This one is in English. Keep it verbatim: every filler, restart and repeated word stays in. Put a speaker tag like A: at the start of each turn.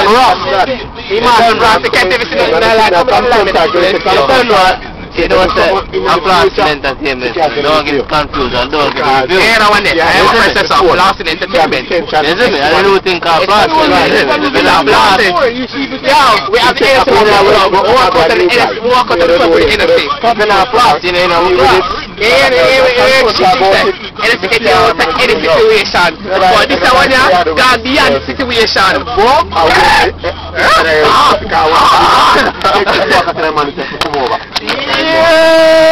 A: Imagine Ross. Imagine Ross. You can't even see nothing like that.
B: You know what I'm saying? I'm Blasting Entertainment. Don't get confused and don't get confused.
A: Yeah, no one there. I have a process of Blasting Entertainment.
B: You see me? I don't think I'm Blasting.
A: Blasting. Yo, we have to answer one more. Walk out of the walk out of the interface.
B: You're not Blasting, you know.
A: Yeah, yeah, yeah, yeah. Anything can do with any situation. But this one here, God beyond the situation.
C: Ah! Ah!
A: Yeah.